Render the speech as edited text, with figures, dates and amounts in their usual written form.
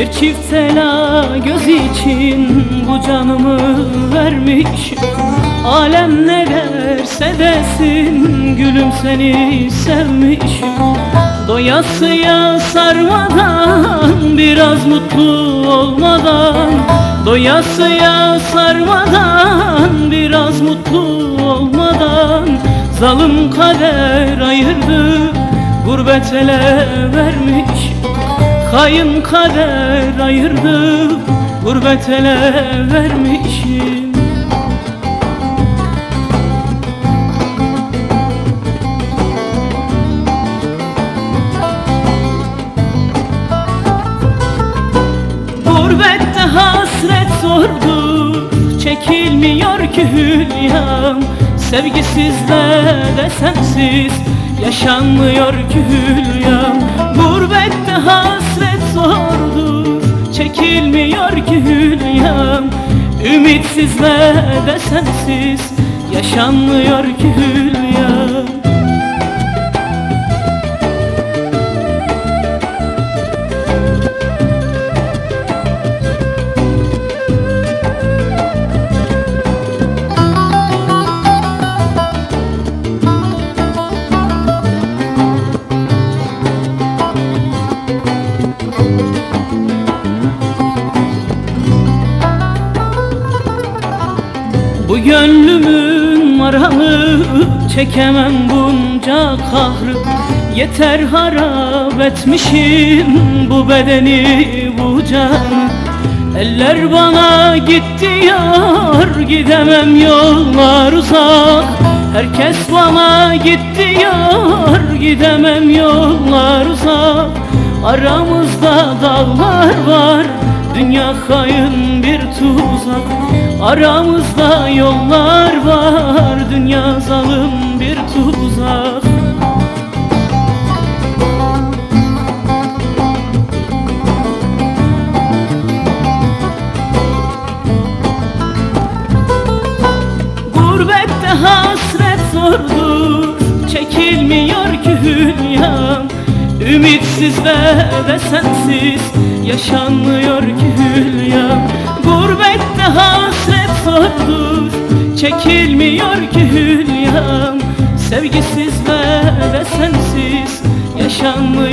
Bir çift tela göz için bu canımı vermişim. Alem ne derse desin gülüm seni sevmişim. Doyasıya sarmadan, biraz mutlu olmadan, doyasıya sarmadan, biraz mutlu olmadan, zalim kader ayırdı, gurbet ele vermiş. Hain kader ayırdı, gurbet ele vermişim. Gurbette hasret zordur, çekilmiyor ki hülyam. Sevgisizle de sensiz yaşanmıyor ki hülyam. Gurbette hasret zordur, çekilmiyor ki hülyam. Ümitsizle de sensiz yaşanmıyor ki hülyam. Bu gönlümün maramı, çekemem bunca kahrı. Yeter harap etmişim bu bedeni, bu canı. Eller bana git diyor, gidemem yollar uzak. Herkes bana git diyor, gidemem yollar uzak. Aramızda dağlar var, dünya hain bir tuzak. Aramızda yollar var, dünya zalim bir tuzak. Gurbette hasret zordur, çekilmiyor ki hülyam. Ümitsizle de sensiz yaşanmıyor ki hülyam. Gurbette hasret zordur, çekilmiyor ki hülyam. Sevgisizle de sensiz yaşanmıyor